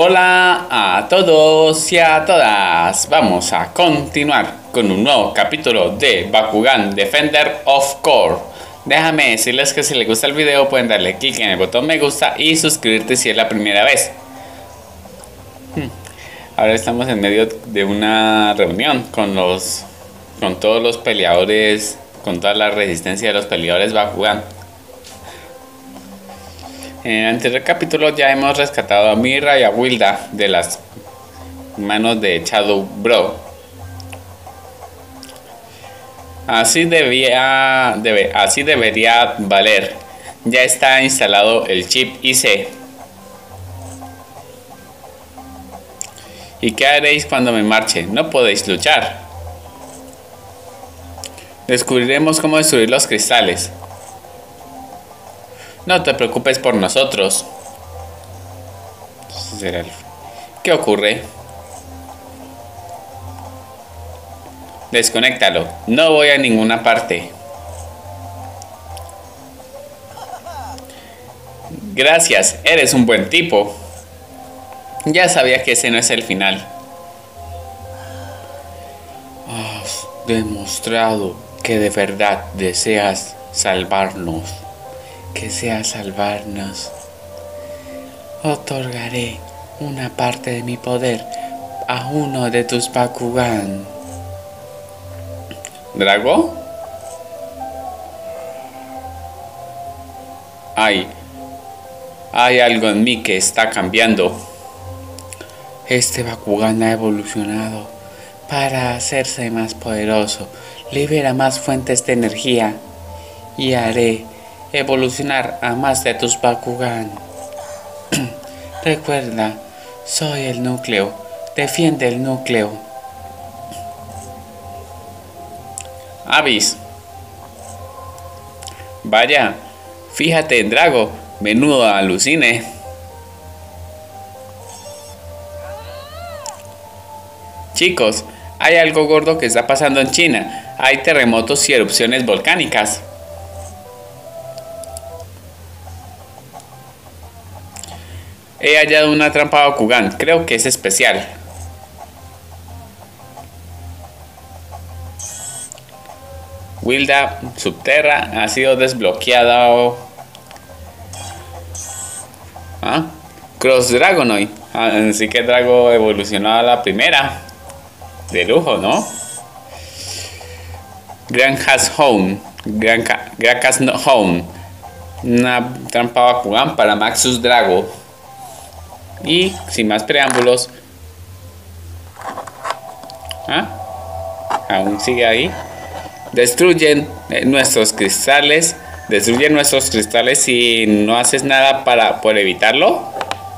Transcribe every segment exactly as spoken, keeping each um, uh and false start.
Hola a todos y a todas, vamos a continuar con un nuevo capítulo de Bakugan Defender of Core. Déjame decirles que si les gusta el video pueden darle clic en el botón me gusta y suscribirte si es la primera vez. Ahora estamos en medio de una reunión con los con todos los peleadores, con toda la resistencia de los peleadores Bakugan. En el anterior capítulo ya hemos rescatado a Mira y a Wilda de las manos de Shadow Bro. Así debía, debe, así debería valer. Ya está instalado el chip I C. ¿Y qué haréis cuando me marche? No podéis luchar. Descubriremos cómo destruir los cristales. No te preocupes por nosotros. ¿Qué ocurre? Desconéctalo. No voy a ninguna parte. Gracias, eres un buen tipo. Ya sabía que ese no es el final. Has demostrado que de verdad deseas salvarnos. Que sea salvarnos. Otorgaré una parte de mi poder a uno de tus Bakugan. ¿Drago? Hay, hay algo en mí que está cambiando. Este Bakugan ha evolucionado para hacerse más poderoso. Libera más fuentes de energía y haré evolucionar a más de tus Bakugan. Recuerda, soy el núcleo. Defiende el núcleo. Avis. Vaya, fíjate en Drago. Menudo alucine. Chicos, hay algo gordo que está pasando en China. Hay terremotos y erupciones volcánicas. He hallado una trampa Bakugan, creo que es especial. Wilda Subterra ha sido desbloqueado. ¿Ah? Cross Dragonoid. Así que Drago evolucionó a la primera. De lujo, ¿no? Grandcast Home. Grandcast Home. Una trampa Bakugan para Maxus Drago. Y sin más preámbulos. ¿Ah? Aún sigue ahí. Destruyen nuestros cristales. Destruyen nuestros cristales si no haces nada para por evitarlo.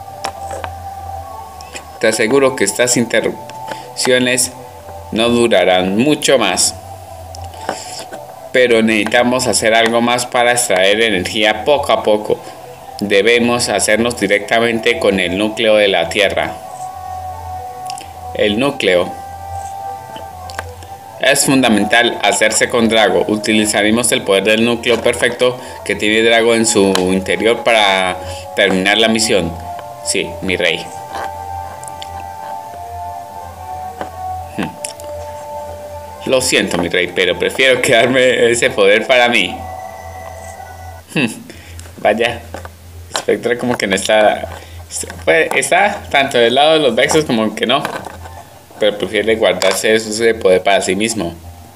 Te aseguro que estas interrupciones no durarán mucho más. Pero necesitamos hacer algo más para extraer energía poco a poco. Debemos hacernos directamente con el núcleo de la Tierra. El núcleo. Es fundamental hacerse con Drago. Utilizaremos el poder del núcleo perfecto que tiene Drago en su interior para terminar la misión. Sí, mi rey. Hmm. Lo siento, mi rey, pero prefiero quedarme ese poder para mí. Hmm. Vaya. Spectra como que no está, pues, está tanto del lado de los Vexos como que no, pero prefiere guardarse ese poder para sí mismo.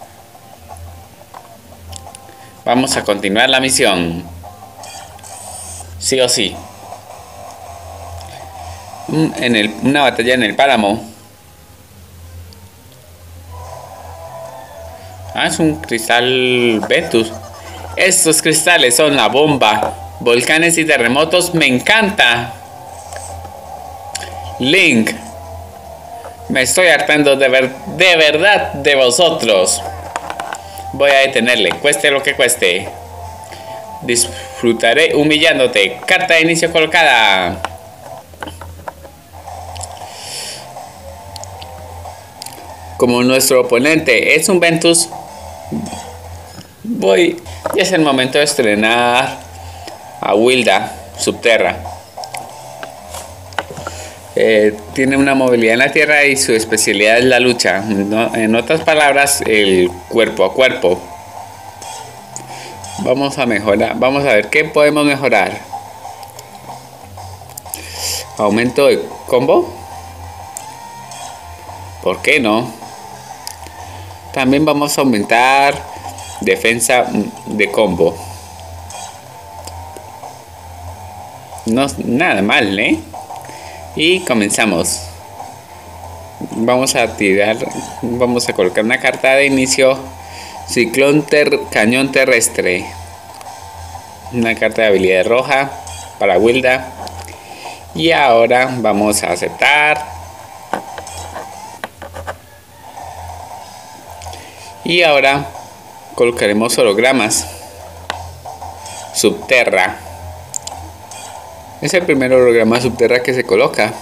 Vamos a continuar la misión, sí o sí. En el, una batalla en el páramo. Ah, es un cristal Ventus. Estos cristales son la bomba. Volcanes y terremotos, me encanta. Link. Me estoy hartando de, ver, de verdad de vosotros. Voy a detenerle, cueste lo que cueste. Disfrutaré humillándote. Carta de inicio colocada. Como nuestro oponente es un Ventus, voy. Ya es el momento de estrenar a Wilda Subterra. eh, tiene una movilidad en la tierra y su especialidad es la lucha. ¿No? En otras palabras, el cuerpo a cuerpo. Vamos a mejorar, vamos a ver qué podemos mejorar. Aumento de combo. ¿Por qué no? También vamos a aumentar defensa de combo. No es nada mal, ¿eh? Y comenzamos. Vamos a tirar, vamos a colocar una carta de inicio. Ciclón ter, cañón terrestre. Una carta de habilidad roja para Wilda. Y ahora vamos a aceptar. Y ahora colocaremos hologramas. Subterra. Es el primer holograma subterra que se coloca.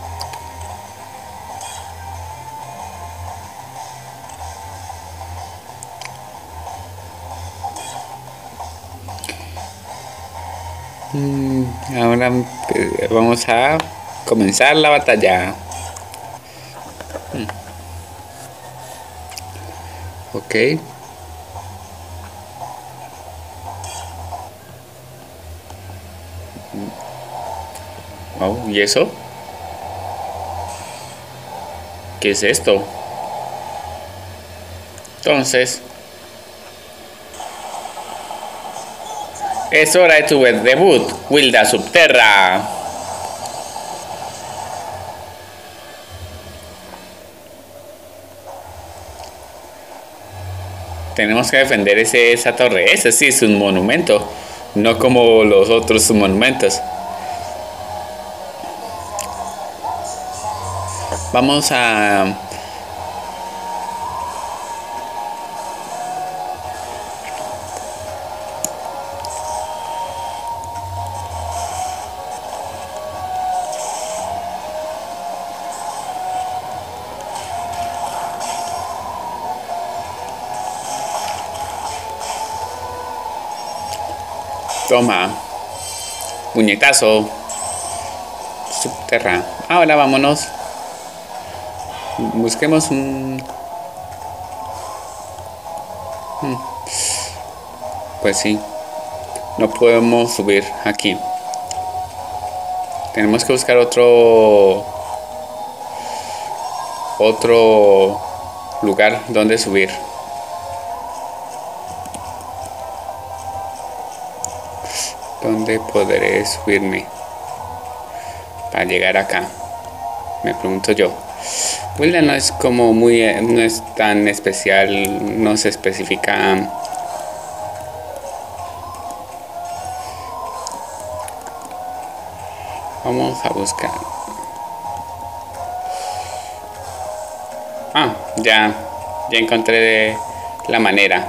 Ahora vamos a comenzar la batalla. Ok. Oh, ¿y eso? ¿Qué es esto? Entonces, es hora de tu debut, Wilda Subterra. Tenemos que defender ese, esa torre. Ese sí es un monumento, no como los otros monumentos. Vamos a... Toma. Puñetazo. Subterra. Ahora vámonos. Busquemos un... Pues sí. No podemos subir aquí. Tenemos que buscar otro... Otro lugar donde subir. ¿Dónde podré subirme para llegar acá? Me pregunto yo. Wilda no es como muy, no es tan especial, no se especifica. Vamos a buscar. Ah, ya, ya encontré la manera.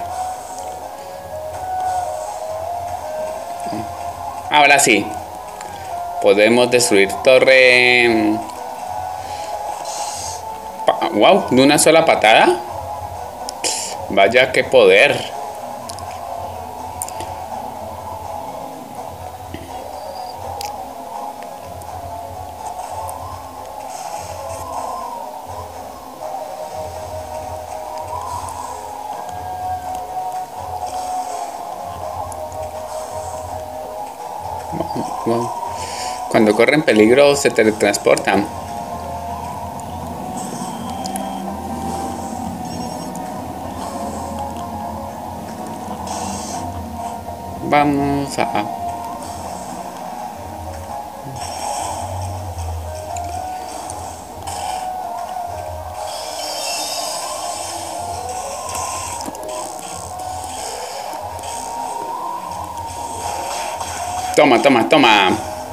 Ahora sí, podemos destruir torre. Wow, de una sola patada. Vaya qué poder. Wow. Cuando corren peligro se teletransportan. Vamos a... Toma, toma, toma.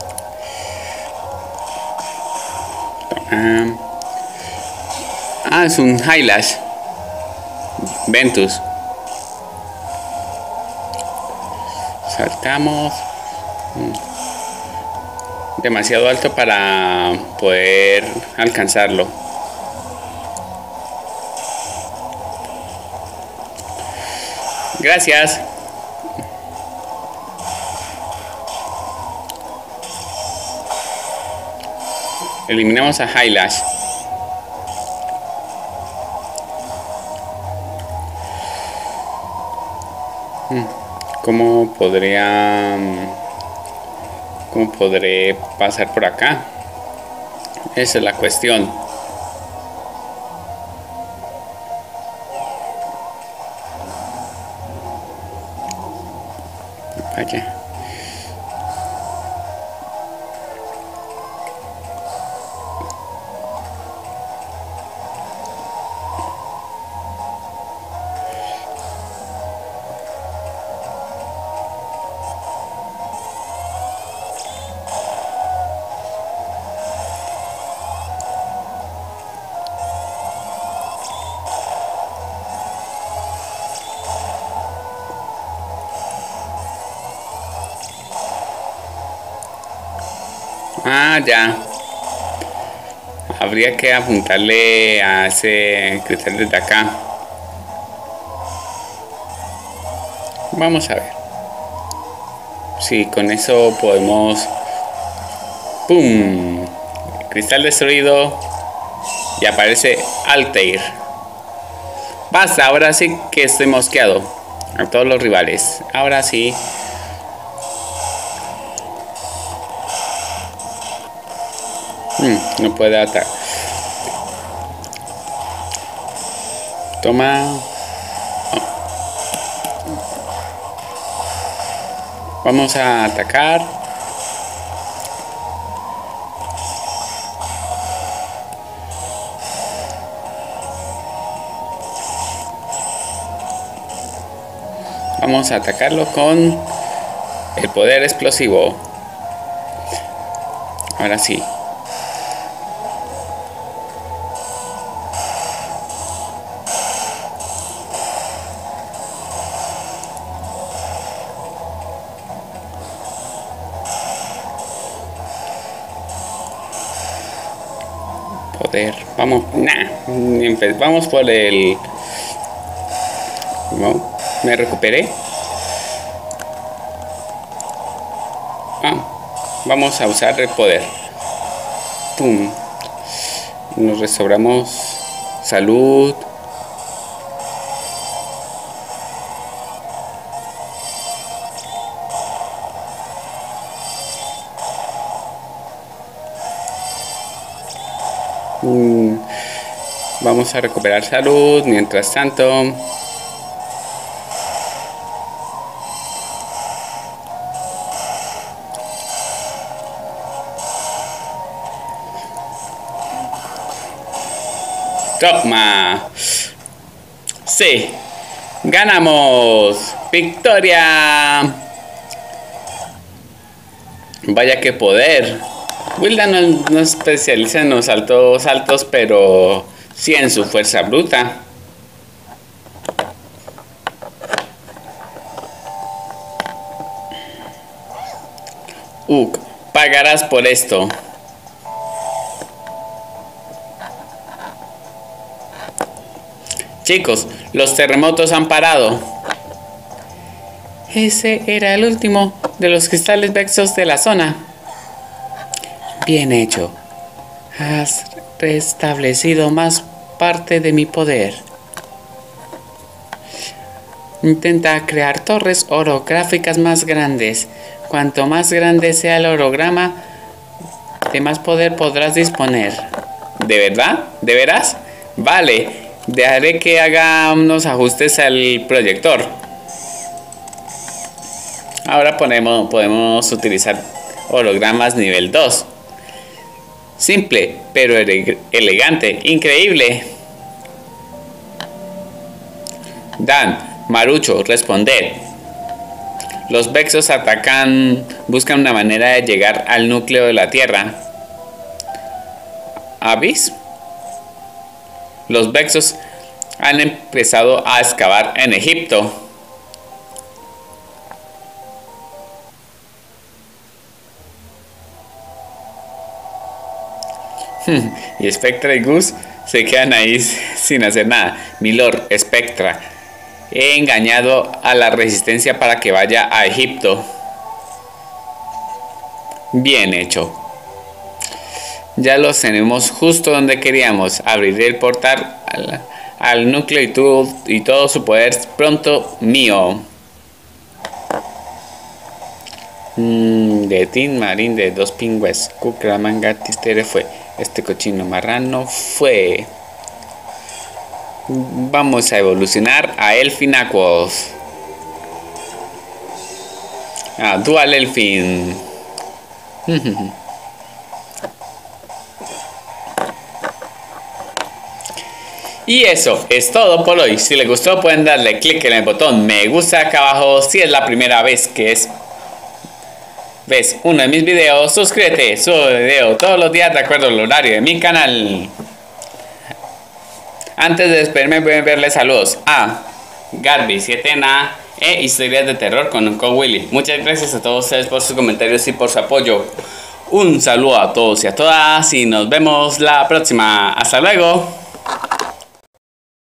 Ah, ah es un Hylash. Ventus. Saltamos. Demasiado alto para poder alcanzarlo. Gracias. eliminemos a Hylash. ¿Cómo podría... ¿Cómo podré pasar por acá? Esa es la cuestión. Vaya. Ah, ya. Habría que apuntarle a ese cristal desde acá. Vamos a ver. Sí, con eso podemos... ¡Pum! Cristal destruido. Y aparece Altair. Basta, ahora sí que estoy mosqueado. A todos los rivales. Ahora sí. No puede atacar. Toma. Vamos a atacar. Vamos a atacarlo con el poder explosivo. Ahora sí. Vamos, nah, vamos por el... No, me recuperé. Ah, vamos a usar el poder. Pum. Nos restauramos salud. Vamos a recuperar salud mientras tanto. Toma. Sí. Ganamos. Victoria. Vaya que poder. Wilda no, no especializa en los saltos altos, pero sí en su fuerza bruta. Uk, pagarás por esto. Chicos, los terremotos han parado. Ese era el último de los cristales vexos de la zona. Bien hecho. Has restablecido más parte de mi poder. Intenta crear torres orográficas más grandes. Cuanto más grande sea el orograma, de más poder podrás disponer. ¿De verdad? ¿De veras? Vale, dejaré que haga unos ajustes al proyector. Ahora podemos, podemos utilizar hologramas nivel dos. Simple, pero ele- elegante, increíble. Dan, Marucho, responder. Los Vexos atacan, buscan una manera de llegar al núcleo de la Tierra. ¿Avis? Los Vexos han empezado a excavar en Egipto. Y Spectra y Gus se quedan ahí sin hacer nada. Milord, Spectra, he engañado a la resistencia para que vaya a Egipto. Bien hecho. Ya los tenemos justo donde queríamos. Abriré el portal al, al núcleo y, tu, y todo su poder pronto mío. Mm, de Tin Marín de dos pingües. Kukra manga tistere fue. Este cochino marrano fue. Vamos a evolucionar a Elfinaquos. Ah, Dual Elfin. Y eso es todo por hoy. Si les gustó pueden darle clic en el botón me gusta acá abajo. Si es la primera vez que es ves uno de mis videos, suscríbete. Subo video todos los días de acuerdo al horario de mi canal. Antes de despedirme voy a enviarle saludos a Garby siete A e Historias de Terror con Uncle Willy. Muchas gracias a todos ustedes por sus comentarios y por su apoyo. Un saludo a todos y a todas y nos vemos la próxima. Hasta luego.